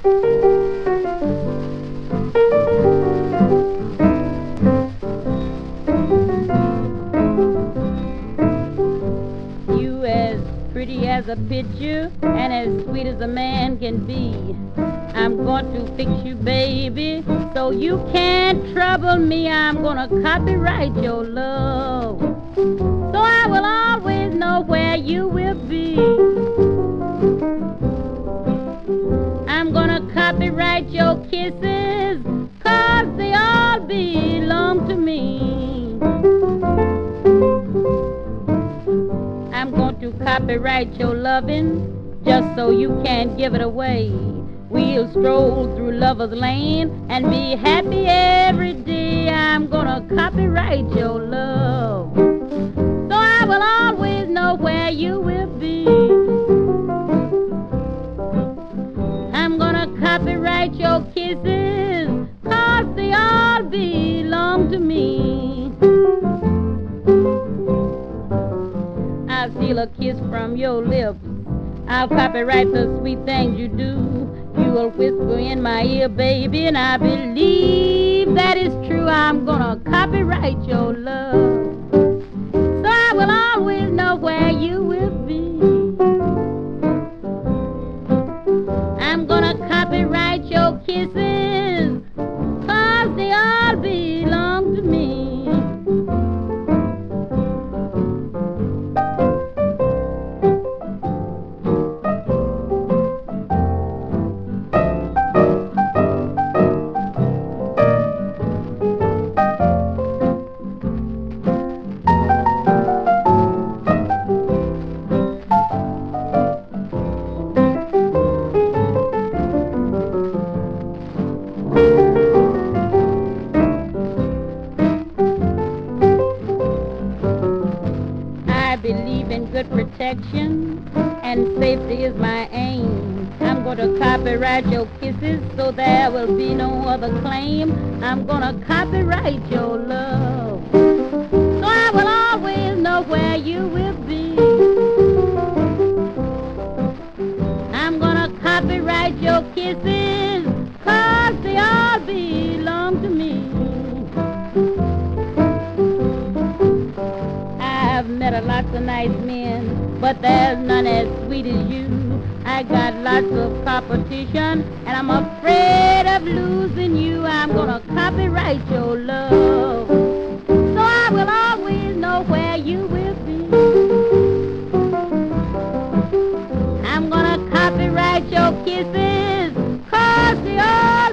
You as pretty as a picture and as sweet as a man can be. I'm going to fix you, baby, so you can't trouble me. I'm gonna copyright your love, so I will always know where you will be. I'm gonna copyright your kisses, 'cause they all belong to me. I'm going to copyright your loving, just so you can't give it away. We'll stroll through Lover's Lane and be happy every day. I'm gonna copyright your love, so I will always know where you will be. I'm gonna copyright your kisses, 'cause they all belong to me. I'll steal a kiss from your lips, I'll copyright the sweet things you do. You will whisper in my ear, baby, and I believe that is true. I'm gonna copyright your love, so I will always know where you will be. I'm gonna copyright your kisses, 'cause they all belong to me. I believe in good protection, and safety is my aim. I'm gonna copyright your kisses, so there will be no other claim. I'm gonna copyright your love, so I will always know where you will be. I'm gonna copyright your kisses, 'cause they all belong to me. I've met a lots of nice men, but there's none as sweet as you. I got lots of competition, and I'm afraid of losing you. I'm gonna copyright your love, so I will always know where you will be. I'm gonna copyright your kisses, 'cause they all